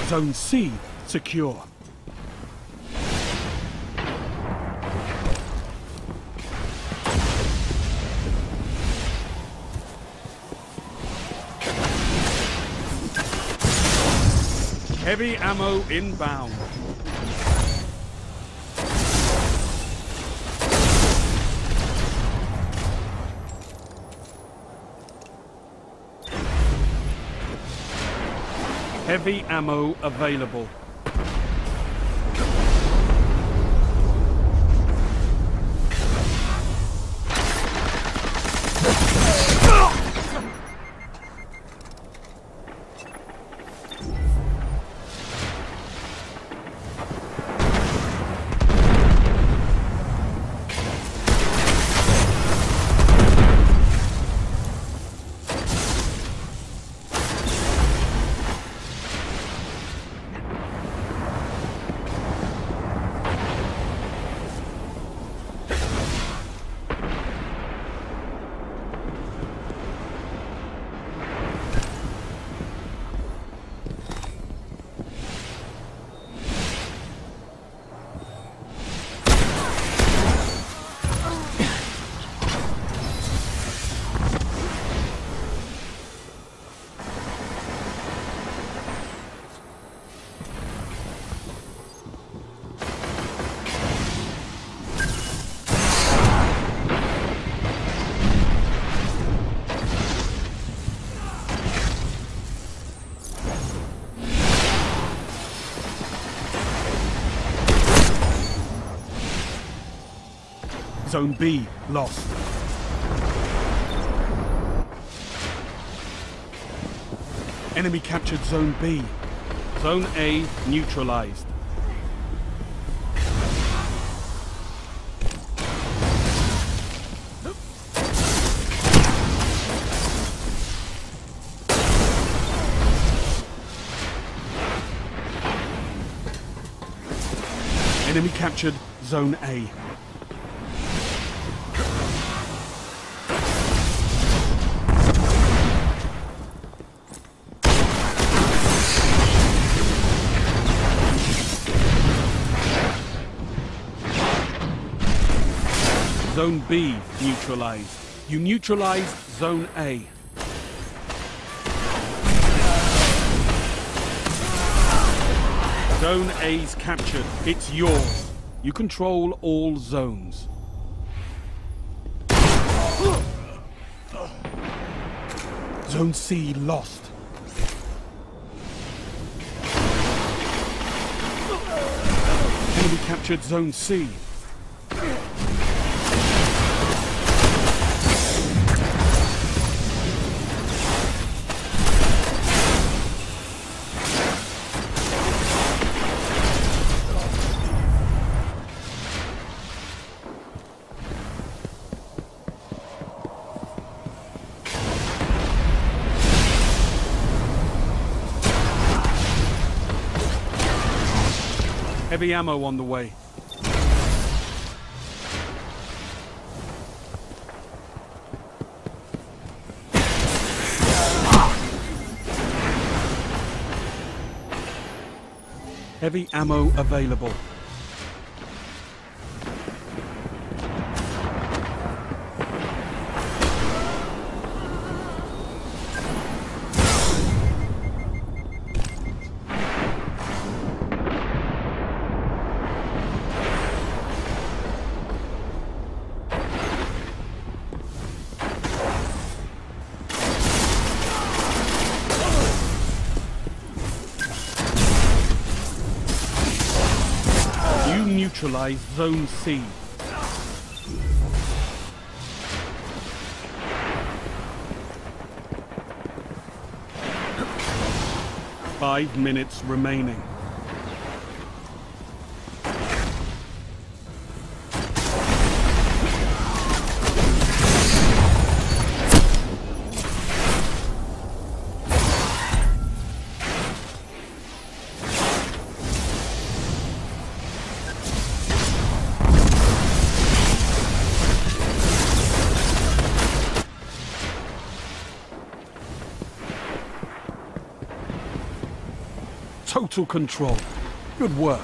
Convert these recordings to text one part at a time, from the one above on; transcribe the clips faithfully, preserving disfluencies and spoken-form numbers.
Zone C secure. Heavy ammo inbound. Heavy ammo available. Zone B lost. Enemy captured Zone B. Zone A neutralized. Enemy captured Zone A. Zone B neutralized. You neutralized Zone A. Zone A's captured. It's yours. You control all zones. Zone C lost. Enemy captured Zone C. Heavy ammo on the way. Heavy ammo available. Neutralize Zone C. Five minutes remaining. total control. Good work.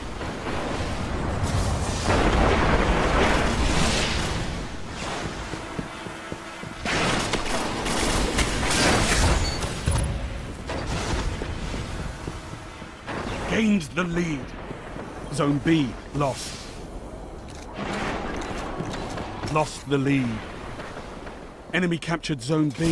Gained the lead. Zone B lost. Lost the lead. Enemy captured Zone B.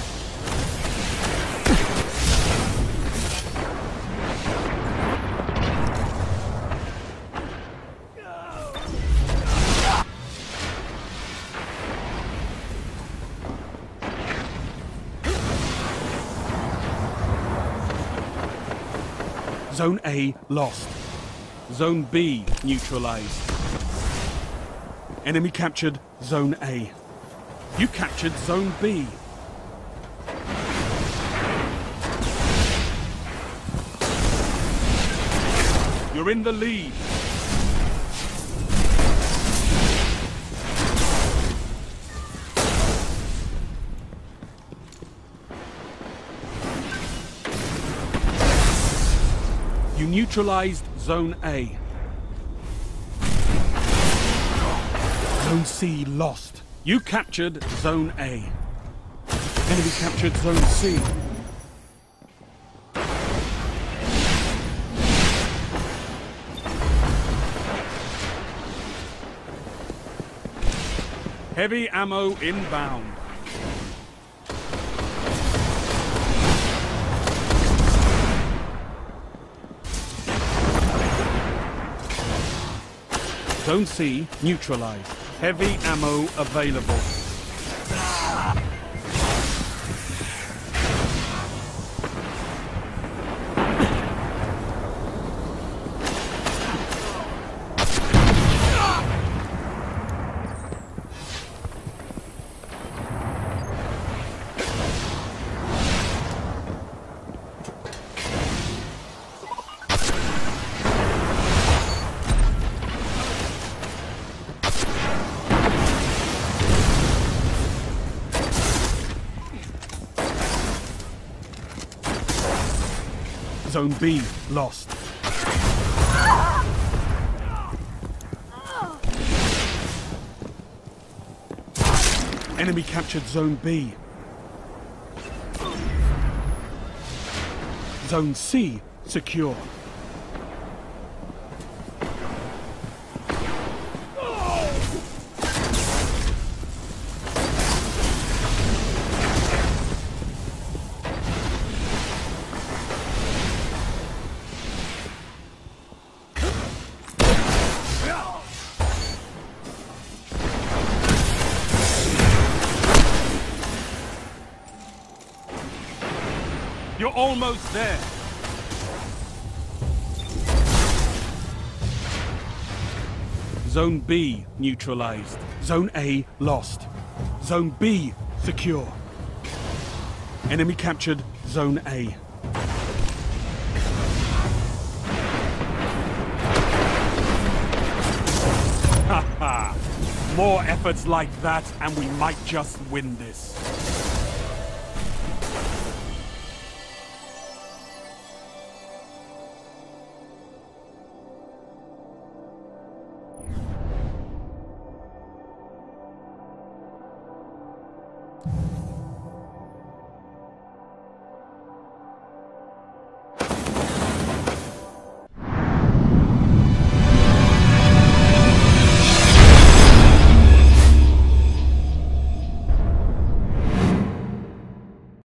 Zone A lost. Zone B neutralized. Enemy captured Zone A. You captured Zone B. You're in the lead. You neutralized Zone A. Zone C lost. You captured Zone A. Enemy captured Zone C. Heavy ammo inbound. Zone C neutralized. Heavy ammo available. Zone B lost. Enemy captured Zone B. Zone C secure. You're almost there. Zone B neutralized. Zone A lost. Zone B secure. Enemy captured Zone A. Ha ha! More efforts like that and we might just win this.